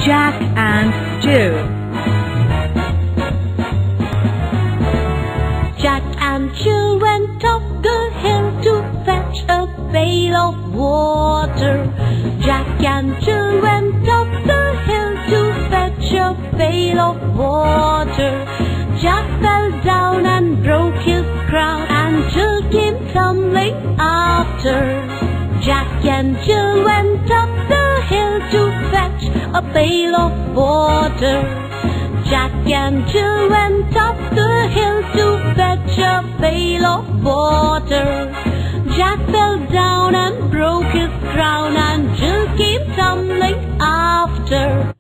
Jack and Jill. Jack and Jill went up the hill to fetch a pail of water. Jack and Jill went up the hill to fetch a pail of water. Jack fell down and broke his crown, and Jill came tumbling after. Jack and Jill went up the hill to fetch a pail of water. Jack and Jill went up the hill to fetch a pail of water. Jack fell down and broke his crown, and Jill came tumbling after.